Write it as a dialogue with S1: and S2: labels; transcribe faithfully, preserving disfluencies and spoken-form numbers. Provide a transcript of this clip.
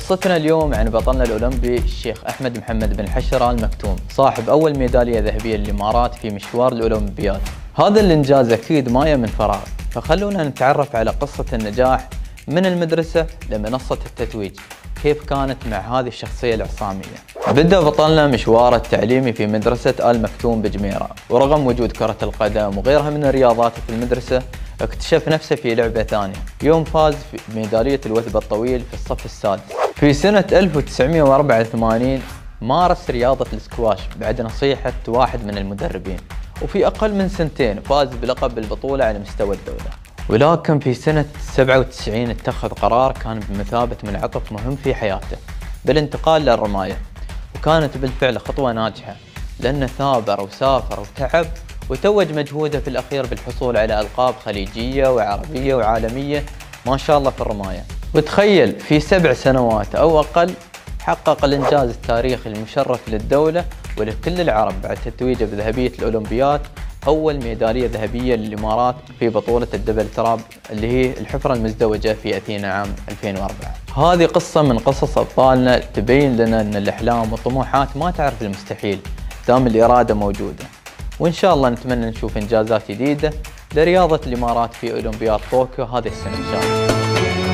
S1: قصتنا اليوم عن بطلنا الأولمبي الشيخ أحمد محمد بن حشر آل مكتوم، صاحب أول ميدالية ذهبية للإمارات في مشوار الأولمبياد. هذا الإنجاز أكيد ما جاء من فراغ، فخلونا نتعرف على قصة النجاح من المدرسة لمنصة التتويج، كيف كانت مع هذه الشخصية العصامية. بدأ بطلنا مشواره التعليمي في مدرسة آل مكتوم بجميرة، ورغم وجود كرة القدم وغيرها من الرياضات في المدرسة اكتشف نفسه في لعبة ثانية، يوم فاز بميدالية الوثب الطويل في الصف السادس. في سنة ألف وتسعمئة وأربعة وثمانين مارس رياضة السكواش بعد نصيحة واحد من المدربين، وفي أقل من سنتين فاز بلقب البطولة على مستوى الدولة. ولكن في سنة سبعة وتسعين اتخذ قرار كان بمثابة منعطف مهم في حياته بالانتقال للرماية، وكانت بالفعل خطوة ناجحة لأنه ثابر وسافر وتعب وتوج مجهوده في الأخير بالحصول على ألقاب خليجية وعربية وعالمية ما شاء الله في الرماية. وتخيل في سبع سنوات أو أقل حقق الإنجاز التاريخي المشرف للدولة ولكل العرب بعد تتويجه بذهبية الأولمبياد، أول ميدالية ذهبية للإمارات في بطولة الدبل تراب اللي هي الحفرة المزدوجة في أثينا عام ألفين وأربعة. هذه قصة من قصص أبطالنا تبين لنا أن الأحلام والطموحات ما تعرف المستحيل دام الإرادة موجودة، وإن شاء الله نتمنى نشوف إنجازات جديدة لرياضة الإمارات في أولمبياد طوكيو هذه السنة إن شاء الله.